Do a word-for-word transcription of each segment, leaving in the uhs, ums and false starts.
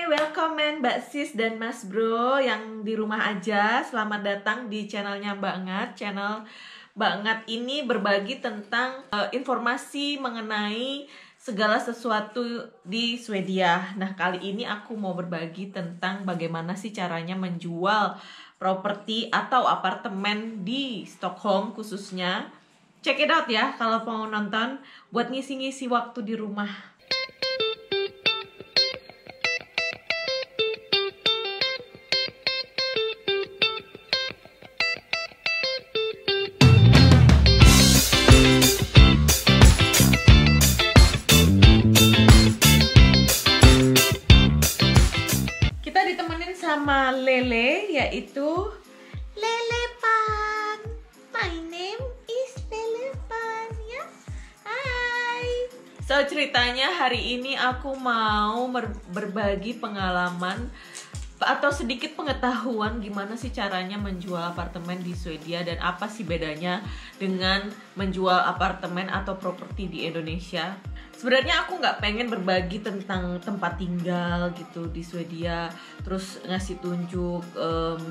welcome men, Mbak Sis dan Mas Bro yang di rumah aja. Selamat datang di channelnya Mbak Ngat. Channel Mbak Ngat ini berbagi tentang uh, informasi mengenai segala sesuatu di Swedia. Nah, kali ini aku mau berbagi tentang bagaimana sih caranya menjual properti atau apartemen di Stockholm khususnya. Check it out ya kalau mau nonton buat ngisi-ngisi waktu di rumah. Sama Lele, yaitu Lele Pan. My name is Lele Pan ya. Hai. So ceritanya hari ini aku mau berbagi pengalaman atau sedikit pengetahuan gimana sih caranya menjual apartemen di Swedia dan apa sih bedanya dengan menjual apartemen atau properti di Indonesia. Sebenarnya aku nggak pengen berbagi tentang tempat tinggal gitu di Swedia, terus ngasih tunjuk um,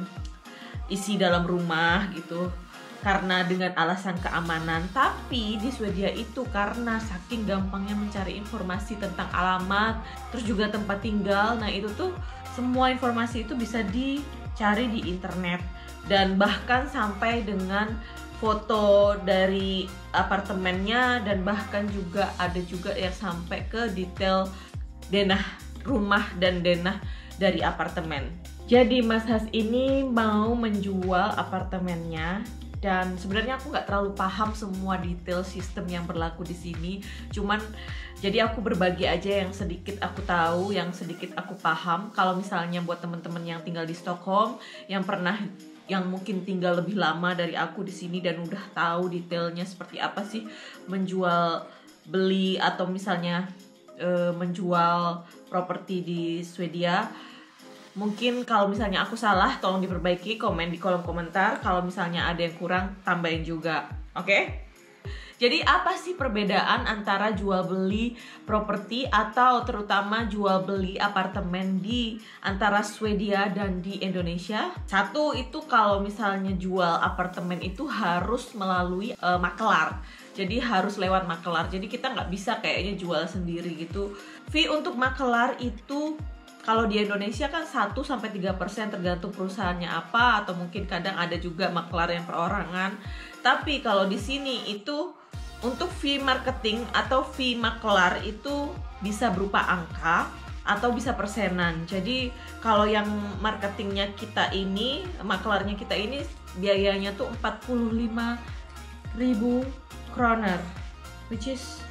isi dalam rumah gitu, karena dengan alasan keamanan. Tapi di Swedia itu karena saking gampangnya mencari informasi tentang alamat, terus juga tempat tinggal, nah itu tuh semua informasi itu bisa dicari di internet dan bahkan sampai dengan foto dari apartemennya dan bahkan juga ada juga yang sampai ke detail denah rumah dan denah dari apartemen. Jadi Mas Has ini mau menjual apartemennya dan sebenarnya aku nggak terlalu paham semua detail sistem yang berlaku di sini. Cuman jadi aku berbagi aja yang sedikit aku tahu, yang sedikit aku paham. Kalau misalnya buat teman-teman yang tinggal di Stockholm, yang pernah yang mungkin tinggal lebih lama dari aku di sini dan udah tahu detailnya seperti apa sih menjual beli atau misalnya e, menjual properti di Swedia. Mungkin kalau misalnya aku salah tolong diperbaiki, komen di kolom komentar. Kalau misalnya ada yang kurang tambahin juga. Oke? Okay? Jadi apa sih perbedaan antara jual beli properti atau terutama jual beli apartemen di antara Swedia dan di Indonesia? Satu itu kalau misalnya jual apartemen itu harus melalui uh, makelar. Jadi harus lewat makelar. Jadi kita nggak bisa kayaknya jual sendiri gitu. Fee untuk makelar itu kalau di Indonesia kan satu sampai tiga persen tergantung perusahaannya apa, atau mungkin kadang ada juga makelar yang perorangan. Tapi kalau di sini itu untuk fee marketing atau fee makelar itu bisa berupa angka atau bisa persenan. Jadi kalau yang marketingnya kita ini, makelarnya kita ini biayanya tuh empat puluh lima ribu kroner, which is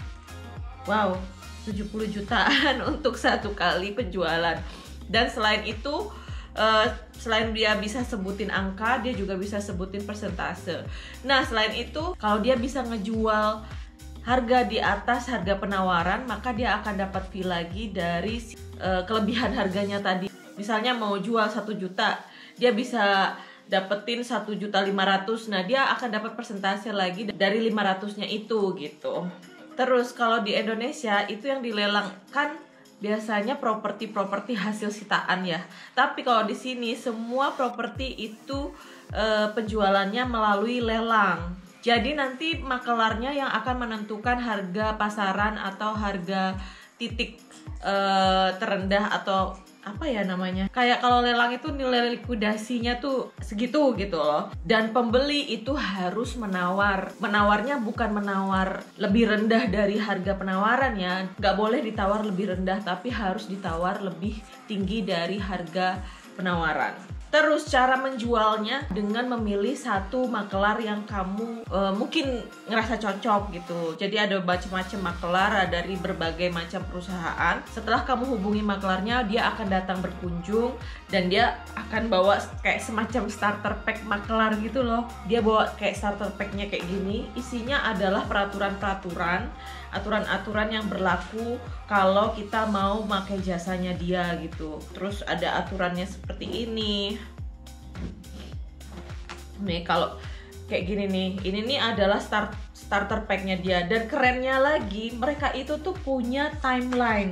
wow, tujuh puluh jutaan untuk satu kali penjualan. Dan selain itu Uh, selain dia bisa sebutin angka, dia juga bisa sebutin persentase. Nah, selain itu, kalau dia bisa ngejual harga di atas harga penawaran, maka dia akan dapat fee lagi dari uh, kelebihan harganya tadi. Misalnya mau jual satu juta, dia bisa dapetin satu juta lima ratus. Nah, dia akan dapat persentase lagi dari lima ratusnya itu gitu. Terus kalau di Indonesia itu yang dilelangkan biasanya properti-properti hasil sitaan ya. Tapi kalau di sini semua properti itu e, penjualannya melalui lelang. Jadi nanti makelarnya yang akan menentukan harga pasaran atau harga titik e, terendah atau apa ya namanya, kayak kalau lelang itu nilai likuidasinya tuh segitu gitu loh. Dan pembeli itu harus menawar, menawarnya bukan menawar lebih rendah dari harga penawaran ya, nggak boleh ditawar lebih rendah, tapi harus ditawar lebih tinggi dari harga penawaran. Terus cara menjualnya dengan memilih satu makelar yang kamu e, mungkin ngerasa cocok gitu. Jadi ada macam-macam makelar dari berbagai macam perusahaan. Setelah kamu hubungi makelarnya, dia akan datang berkunjung dan dia akan bawa kayak semacam starter pack makelar gitu loh. Dia bawa kayak starter packnya kayak gini. Isinya adalah peraturan-peraturan, aturan-aturan yang berlaku kalau kita mau pakai jasanya dia gitu. Terus ada aturannya seperti ini. Nih kalau kayak gini nih, ini nih adalah start, starter packnya dia. Dan kerennya lagi, mereka itu tuh punya timeline.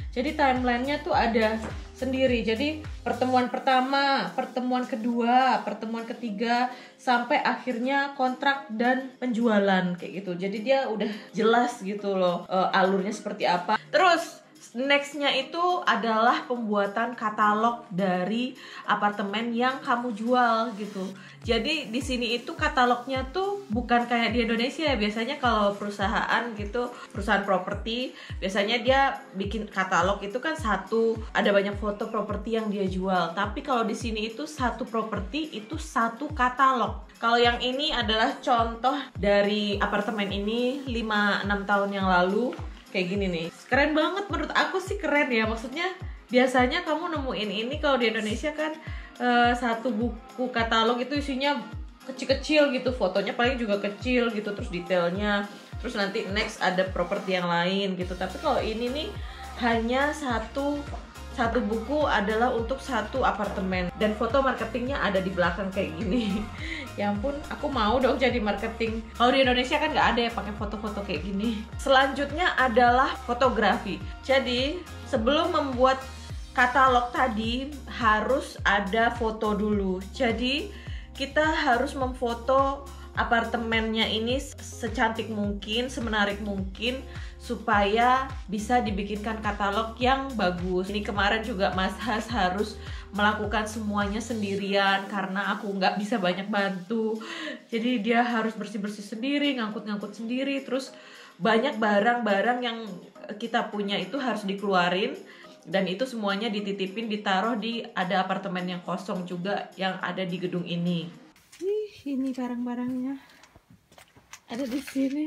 Jadi timelinenya tuh ada sendiri. Jadi pertemuan pertama, pertemuan kedua, pertemuan ketiga, sampai akhirnya kontrak dan penjualan kayak gitu. Jadi dia udah jelas gitu loh uh, alurnya seperti apa. Terus nextnya itu adalah pembuatan katalog dari apartemen yang kamu jual gitu. Jadi di sini itu katalognya tuh bukan kayak di Indonesia ya. Biasanya kalau perusahaan gitu, perusahaan properti, biasanya dia bikin katalog itu kan satu, ada banyak foto properti yang dia jual. Tapi kalau di sini itu satu properti itu satu katalog. Kalau yang ini adalah contoh dari apartemen ini lima enam tahun yang lalu. Kayak gini nih, keren banget menurut aku sih, keren ya. Maksudnya biasanya kamu nemuin ini kalau di Indonesia kan uh, satu buku katalog itu isinya kecil-kecil gitu, fotonya paling juga kecil gitu, terus detailnya, terus nanti next ada properti yang lain gitu. Tapi kalau ini nih hanya satu satu buku adalah untuk satu apartemen, dan foto marketingnya ada di belakang kayak gini. Ya ampun, aku mau dong jadi marketing. Kalau di Indonesia kan nggak ada ya pakai foto-foto kayak gini. Selanjutnya adalah fotografi. Jadi sebelum membuat katalog tadi harus ada foto dulu. Jadi kita harus memfoto apartemennya ini secantik mungkin, semenarik mungkin, supaya bisa dibikinkan katalog yang bagus. Ini kemarin juga Mas Has harus melakukan semuanya sendirian karena aku nggak bisa banyak bantu. Jadi dia harus bersih-bersih sendiri, ngangkut-ngangkut sendiri. Terus banyak barang-barang yang kita punya itu harus dikeluarin, dan itu semuanya dititipin, ditaruh di ada apartemen yang kosong juga yang ada di gedung ini. Ih, ini barang-barangnya ada di sini.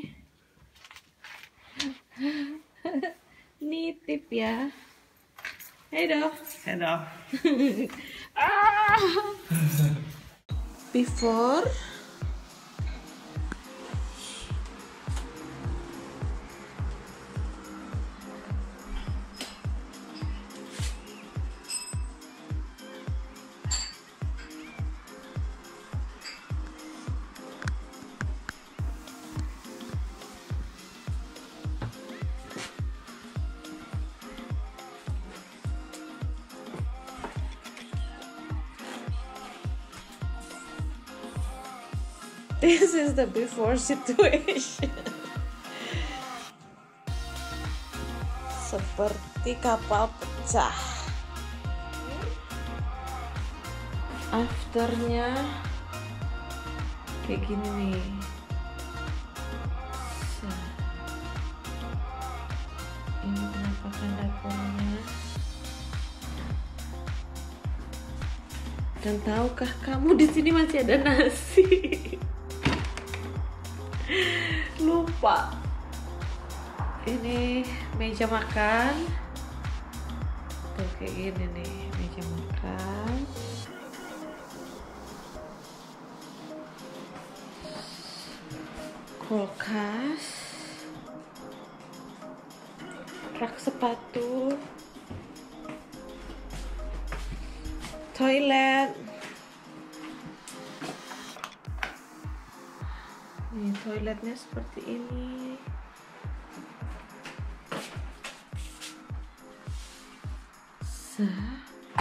Nitip ya. Hei doh. Hei doh. Ah. Before this is the before situation. Seperti kapal pecah. Afternya kayak gini nih. Ini penampakan dapurnya. Dan tahukah kamu di sini masih ada nasi? Lupa. Ini meja makan. Tuh kayak gini nih, meja makan. Kulkas. Rak sepatu. Toilet. Nih, toiletnya seperti ini. Sah.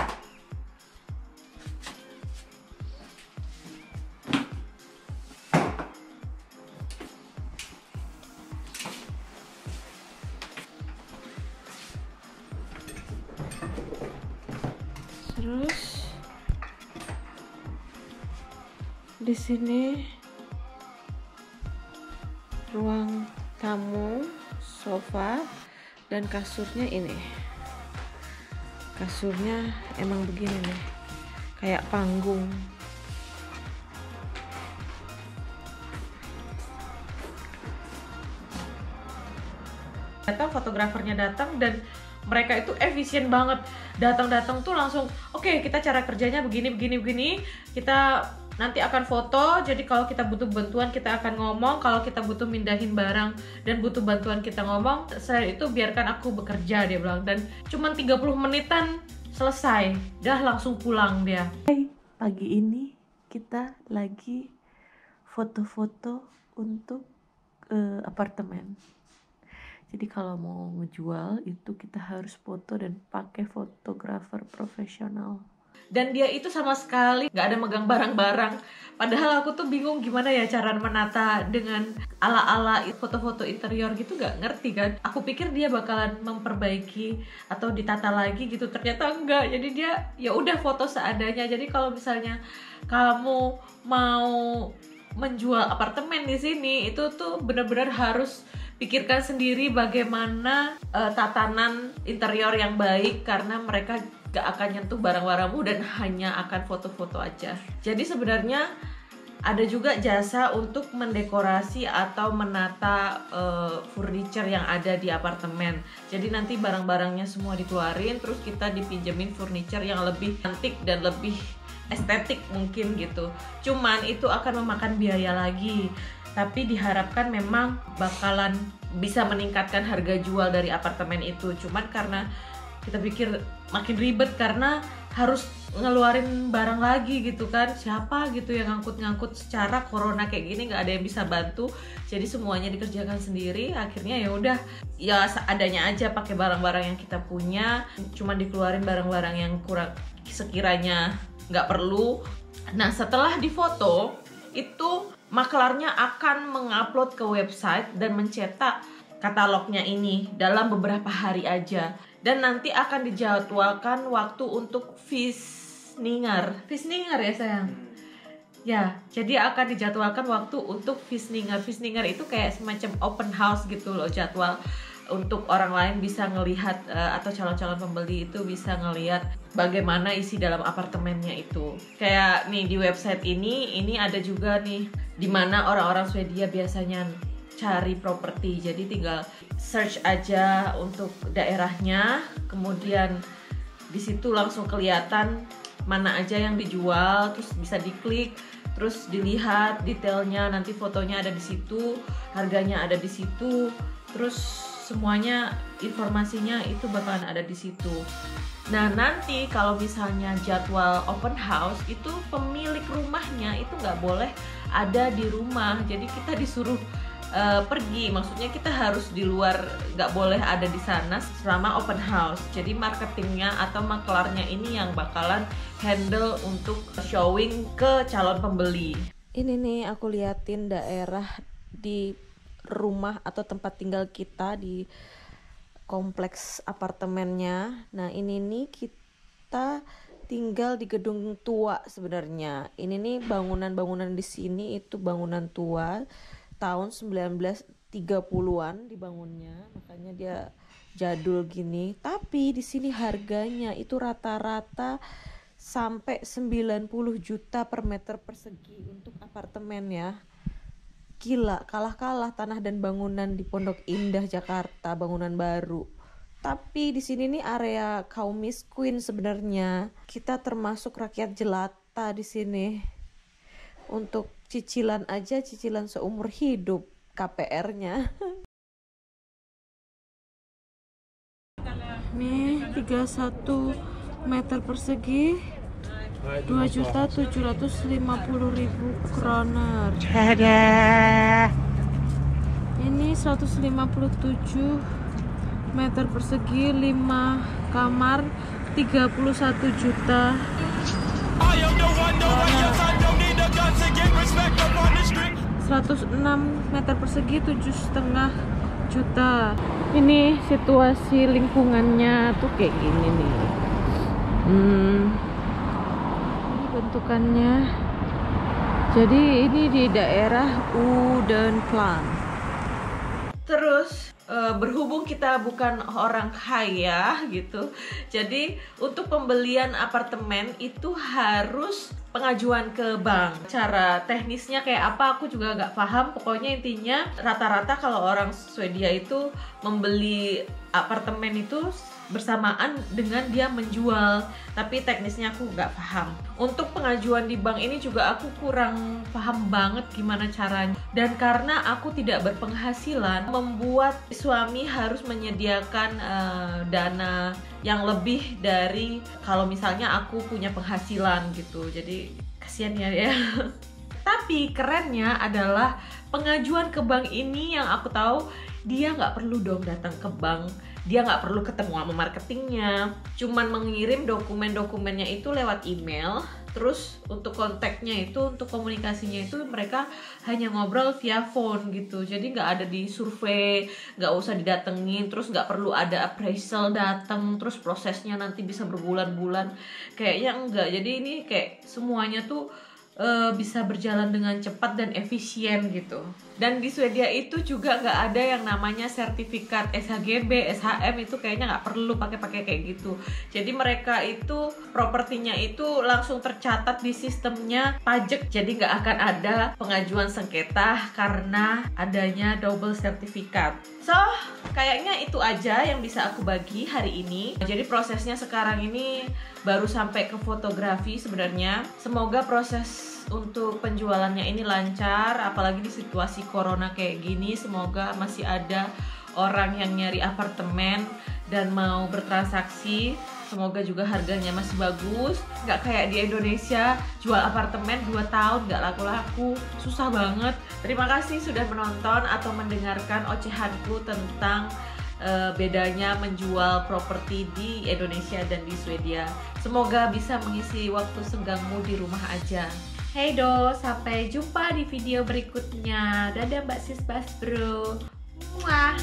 Terus di sini ruang tamu, sofa, dan kasurnya ini. Kasurnya emang begini nih, kayak panggung. Datang, fotografernya datang, dan mereka itu efisien banget. Datang-datang tuh langsung, oke okay, kita cara kerjanya begini, begini, begini. Kita nanti akan foto, jadi kalau kita butuh bantuan kita akan ngomong, kalau kita butuh mindahin barang dan butuh bantuan kita ngomong, selain itu biarkan aku bekerja, dia bilang. Dan cuman tiga puluh menitan selesai, dah langsung pulang dia. Hai, pagi ini kita lagi foto-foto untuk uh, apartemen. Jadi kalau mau ngejual itu kita harus foto dan pakai fotografer profesional. Dan dia itu sama sekali nggak ada megang barang-barang. Padahal aku tuh bingung gimana ya cara menata dengan ala-ala foto-foto interior gitu, nggak ngerti kan. Aku pikir dia bakalan memperbaiki atau ditata lagi gitu, ternyata enggak. Jadi dia ya udah foto seadanya. Jadi kalau misalnya kamu mau menjual apartemen di sini, itu tuh benar-benar harus pikirkan sendiri bagaimana uh, tatanan interior yang baik, karena mereka gak akan nyentuh barang-barangmu dan hanya akan foto-foto aja. Jadi sebenarnya ada juga jasa untuk mendekorasi atau menata uh, furniture yang ada di apartemen. Jadi nanti barang-barangnya semua dikeluarin, terus kita dipinjemin furniture yang lebih cantik dan lebih estetik mungkin gitu. Cuman itu akan memakan biaya lagi. Tapi diharapkan memang bakalan bisa meningkatkan harga jual dari apartemen itu. Cuman karena kita pikir makin ribet karena harus ngeluarin barang lagi gitu kan. Siapa gitu yang ngangkut-ngangkut, secara corona kayak gini nggak ada yang bisa bantu. Jadi semuanya dikerjakan sendiri. Akhirnya ya udah ya seadanya aja, pakai barang-barang yang kita punya. Cuman dikeluarin barang-barang yang kurang sekiranya nggak perlu. Nah setelah difoto itu maklarnya akan mengupload ke website dan mencetak katalognya ini dalam beberapa hari aja. Dan nanti akan dijadwalkan waktu untuk visninger. Visninger ya sayang? Ya, jadi akan dijadwalkan waktu untuk visninger. Visninger itu kayak semacam open house gitu loh, jadwal untuk orang lain bisa ngelihat uh, atau calon-calon pembeli itu bisa ngelihat bagaimana isi dalam apartemennya itu. Kayak nih di website ini, ini ada juga nih dimana orang-orang Swedia biasanya cari properti. Jadi tinggal search aja untuk daerahnya, kemudian di situ langsung kelihatan mana aja yang dijual, terus bisa diklik, terus dilihat detailnya, nanti fotonya ada di situ, harganya ada di situ, terus semuanya informasinya itu bakalan ada di situ. Nah nanti kalau misalnya jadwal open house itu pemilik rumahnya itu nggak boleh ada di rumah, jadi kita disuruh uh, pergi. Maksudnya kita harus di luar, nggak boleh ada di sana selama open house. Jadi marketingnya atau maklarnya ini yang bakalan handle untuk showing ke calon pembeli. Ini nih aku liatin daerah di rumah atau tempat tinggal kita di kompleks apartemennya. Nah ini nih kita tinggal di gedung tua sebenarnya. Ini nih bangunan-bangunan di sini itu bangunan tua tahun sembilan belas tiga puluhan dibangunnya, makanya dia jadul gini. Tapi di sini harganya itu rata-rata sampai sembilan puluh juta per meter persegi untuk apartemen ya. Gila, kalah-kalah tanah dan bangunan di Pondok Indah Jakarta, bangunan baru. Tapi di sini nih area kaum miskin sebenarnya. Kita termasuk rakyat jelata di sini. Untuk cicilan aja, cicilan seumur hidup K P R-nya. Nih tiga puluh satu meter persegi dua juta tujuh ratus lima puluh ribu kroner. Ini seratus lima puluh tujuh meter persegi, lima kamar, tiga puluh satu juta. seratus enam meter persegi, tujuh setengah juta. Ini situasi lingkungannya tuh kayak gini nih. Hmm. Bentukannya, jadi ini di daerah Odenplan. Terus e, berhubung kita bukan orang kaya gitu, jadi untuk pembelian apartemen itu harus pengajuan ke bank. Cara teknisnya kayak apa aku juga nggak paham. Pokoknya intinya rata-rata kalau orang Swedia itu membeli apartemen itu bersamaan dengan dia menjual, tapi teknisnya aku nggak paham. Untuk pengajuan di bank ini juga aku kurang paham banget gimana caranya, dan karena aku tidak berpenghasilan membuat suami harus menyediakan uh, dana yang lebih dari kalau misalnya aku punya penghasilan gitu. Jadi kasihan ya ya. Tapi kerennya adalah pengajuan ke bank ini yang aku tahu dia nggak perlu dong datang ke bank, dia nggak perlu ketemu sama marketingnya, cuman mengirim dokumen-dokumennya itu lewat email. Terus untuk kontaknya itu, untuk komunikasinya itu mereka hanya ngobrol via phone gitu. Jadi nggak ada di survei, nggak usah didatengin, terus nggak perlu ada appraisal datang, terus prosesnya nanti bisa berbulan-bulan. Kayaknya enggak. Jadi ini kayak semuanya tuh e, bisa berjalan dengan cepat dan efisien gitu. Dan di Swedia itu juga nggak ada yang namanya sertifikat S H G B, S H M, itu kayaknya nggak perlu pakai-pakai kayak gitu. Jadi mereka itu propertinya itu langsung tercatat di sistemnya pajak. Jadi nggak akan ada pengajuan sengketa karena adanya double sertifikat. So, kayaknya itu aja yang bisa aku bagi hari ini. Jadi prosesnya sekarang ini baru sampai ke fotografi sebenarnya. Semoga proses untuk penjualannya ini lancar, apalagi di situasi corona kayak gini. Semoga masih ada orang yang nyari apartemen dan mau bertransaksi. Semoga juga harganya masih bagus, nggak kayak di Indonesia jual apartemen dua tahun nggak laku-laku, susah banget. Terima kasih sudah menonton atau mendengarkan ocehanku tentang uh, bedanya menjual properti di Indonesia dan di Swedia. Semoga bisa mengisi waktu senggangmu di rumah aja. Hey do, sampai jumpa di video berikutnya. Dadah Mbak Sis Bas Bro. Muah.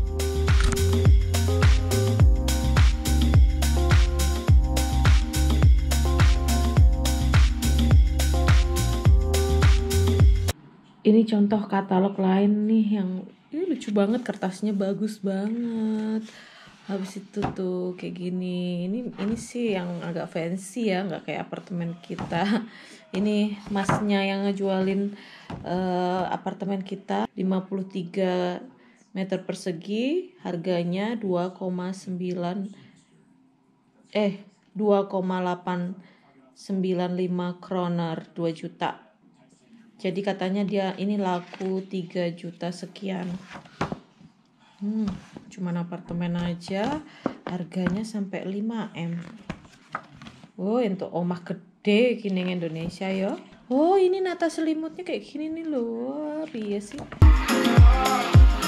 Ini contoh katalog lain nih yang ini lucu banget, kertasnya bagus banget. Habis itu tuh kayak gini. Ini ini sih yang agak fancy ya, nggak kayak apartemen kita. Ini masnya yang ngejualin uh, apartemen kita lima puluh tiga meter persegi, harganya dua koma sembilan eh dua koma delapan sembilan lima kroner, dua juta. Jadi katanya dia ini laku tiga juta sekian. Hmm, cuman apartemen aja harganya sampai lima M. Oh, untuk omah gede gini Indonesia ya. Oh, ini nata selimutnya kayak gini nih loh. Iya sih.